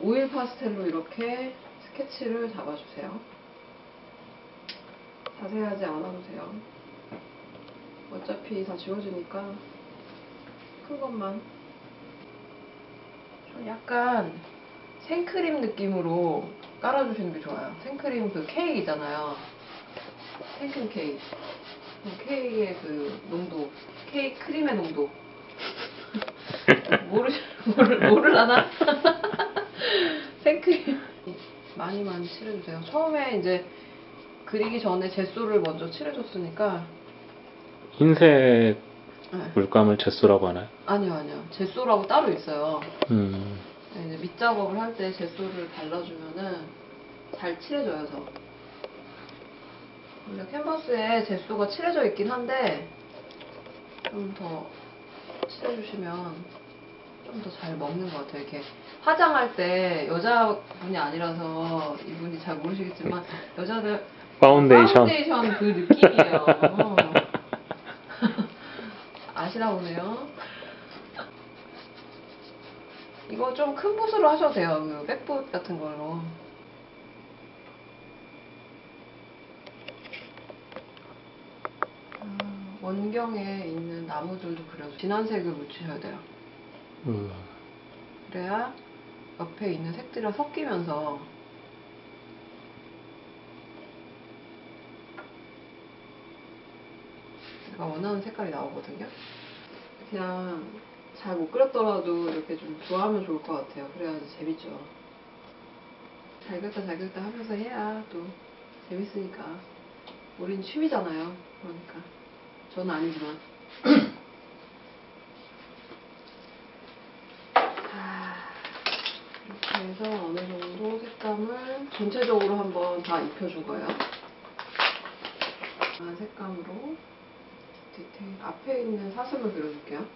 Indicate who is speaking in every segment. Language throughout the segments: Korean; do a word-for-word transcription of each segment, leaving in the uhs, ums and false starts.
Speaker 1: 오일 파스텔로 이렇게 스케치를 잡아주세요. 자세하지 않아도 돼요. 어차피 다 지워지니까 큰 것만. 좀 약간 생크림 느낌으로 깔아주시는 게 좋아요. 생크림 그 케이크 있잖아요. 생크림 케이크. 케이크의 그 농도, 케이크 크림의 농도. 모르, 모르, 모르려나? 생크림. 많이 많이 칠해주세요. 처음에 이제 그리기 전에 젯소를 먼저 칠해줬으니까.
Speaker 2: 흰색
Speaker 1: 네.
Speaker 2: 물감을 젯소라고 하나요?
Speaker 1: 아니요, 아니요. 젯소라고 따로 있어요.
Speaker 2: 음.
Speaker 1: 이제 밑작업을 할 때 젯소를 발라주면은 잘 칠해져요, 저. 원래 캔버스에 젯소가 칠해져 있긴 한데, 좀 더 칠해주시면 좀 더 잘 먹는 것 같아요. 이렇게 화장할 때 여자분이 아니라서 이분이 잘 모르시겠지만, 여자들
Speaker 2: 파운데이션.
Speaker 1: 파운데이션 그 느낌이에요. 아시나 보네요. 이거 좀 큰 붓으로 하셔도 돼요. 그 백붓 같은 걸로. 아, 원경에 있는 나무들도 그려서 진한 색을 묻히셔야 돼요.
Speaker 2: 음.
Speaker 1: 그래야 옆에 있는 색들이랑 섞이면서 제가 원하는 색깔이 나오거든요. 그냥 잘 못 그렸더라도 이렇게 좀 좋아하면 좋을 것 같아요. 그래야지 재밌죠. 잘 그렸다 잘 그렸다 하면서 해야 또 재밌으니까. 우린 취미잖아요. 그러니까 저는 아니지만. 자, 이렇게 해서 어느 정도 색감을 전체적으로 한번 다 입혀준 거예요. 색감으로 디테일 앞에 있는 사슴을 그려줄게요.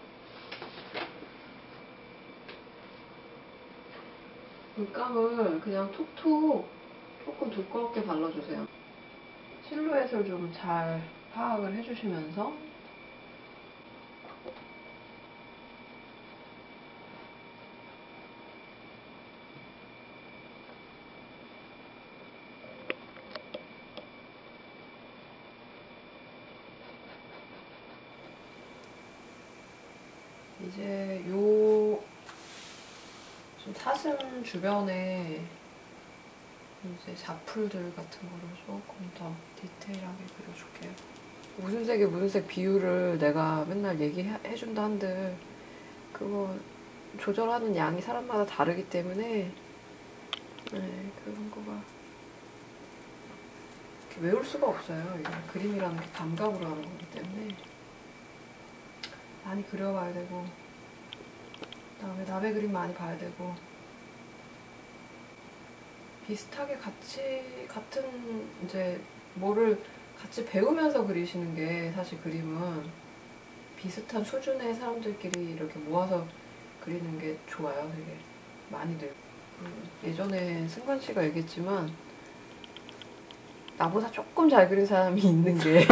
Speaker 1: 물감을 그냥 톡톡 조금 두껍게 발라주세요. 실루엣을 좀 잘 파악을 해주시면서 이제 요 사슴 주변에 이제 자풀들 같은 거를 조금 더 디테일하게 그려줄게요. 무슨 색에 무슨 색 비율을 내가 맨날 얘기해준다 한들 그거 조절하는 양이 사람마다 다르기 때문에 네, 그런 거가 이렇게 외울 수가 없어요. 이게 그림이라는 게 감각으로 하는 거기 때문에 많이 그려봐야 되고 그다음에 남의 그림 많이 봐야 되고 비슷하게 같이 같은 이제 뭐를 같이 배우면서 그리시는 게 사실 그림은 비슷한 수준의 사람들끼리 이렇게 모아서 그리는 게 좋아요. 되게 많이들. 음, 예전에 승관 씨가 얘기했지만 나보다 조금 잘 그린 사람이 있는 게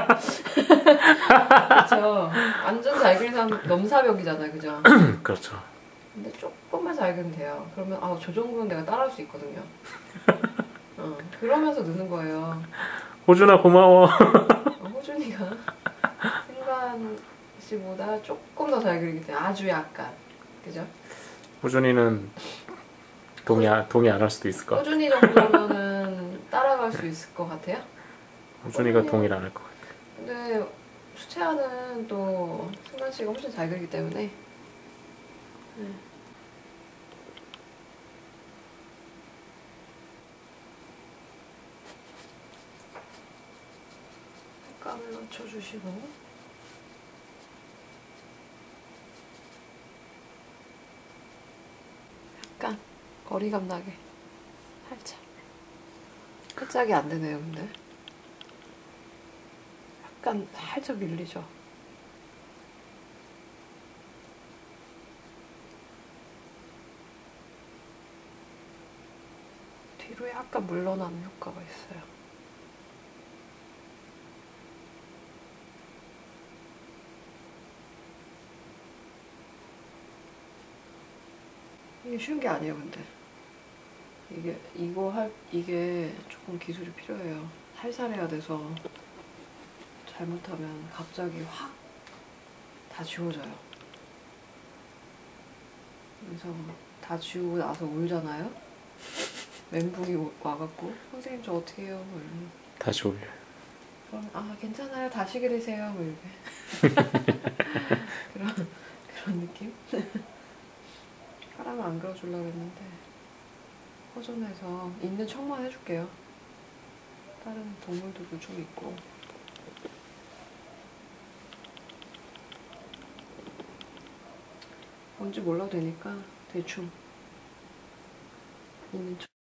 Speaker 1: 그렇죠. 완전 잘 그린 사람 넘사벽이잖아요, 그죠?
Speaker 2: 그렇죠.
Speaker 1: 근데 조금만 잘 그리면 돼요. 그러면 아, 저 정도는 내가 따라할 수 있거든요. 어, 그러면서 느는 거예요.
Speaker 2: 호준아 고마워.
Speaker 1: 어, 호준이가 승관 씨보다 조금 더 잘 그리기 때문에 아주 약간, 그죠?
Speaker 2: 호준이는 동의 동의 안 할 수도 있을 것 같아.
Speaker 1: 호준이 정도면은 따라갈 수 있을 것 같아요?
Speaker 2: 호준이가
Speaker 1: 호준이는,
Speaker 2: 동의를 안 할 것 같아.
Speaker 1: 근데 수채화는 또 승관 씨가 훨씬 잘 그리기 때문에. 네. 색감을 맞춰주시고 약간 거리감 나게 살짝 끝짝이 안 되네요. 근데 약간 살짝 밀리죠. 뒤로 약간 물러나는 효과가 있어요. 이게 쉬운 게 아니에요, 근데. 이게, 이거 할, 이게 조금 기술이 필요해요. 살살해야 돼서 잘못하면 갑자기 확 다 지워져요. 그래서 다 지우고 나서 울잖아요? 멘붕이 오- 와갖고, 선생님 저 어떻게 해요? 뭐 이러면.
Speaker 2: 다시 올려.
Speaker 1: 그럼, 아, 괜찮아요. 다시 그리세요. 뭐 이렇게. 그런, 그런 느낌? 사람을 안 그려주려고 했는데, 허전해서 있는 척만 해줄게요. 다른 동물들도 좀 있고. 뭔지 몰라도 되니까 대충 있는 척.